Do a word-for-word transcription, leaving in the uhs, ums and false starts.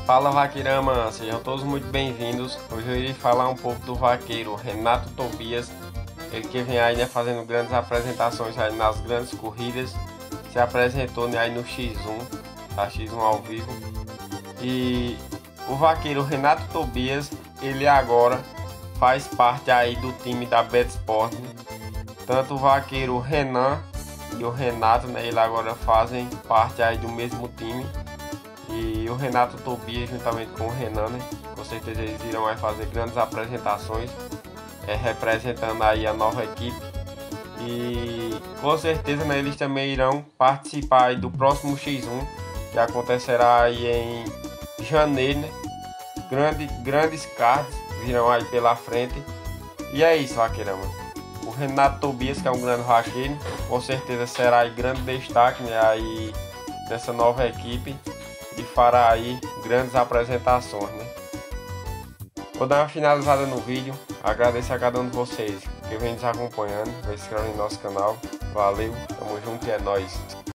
Fala Vaqueirama, sejam todos muito bem-vindos. Hoje eu irei falar um pouco do vaqueiro Renato Tobias, ele que vem aí, né, fazendo grandes apresentações aí nas grandes corridas, se apresentou, né, aí no X um, tá, X um ao vivo. E o vaqueiro Renato Tobias, ele agora faz parte aí do time da Betsport. Tanto o vaqueiro Renan e o Renato, né, ele agora fazem parte aí do mesmo time. E o Renato Tobias, juntamente com o Renan, né, com certeza eles irão aí fazer grandes apresentações, é, representando aí a nova equipe. E com certeza, né, eles também irão participar aí do próximo X um, que acontecerá aí em janeiro, né? Grande, grandes cards virão aí pela frente. E é isso, vaqueirama. O Renato Tobias, que é um grande vaqueiro, com certeza será aí grande destaque, né, aí dessa nova equipe, e fará aí grandes apresentações, né? Vou dar uma finalizada no vídeo. Agradeço a cada um de vocês que vem nos acompanhando. Se inscreve no nosso canal. Valeu, tamo junto e é nóis.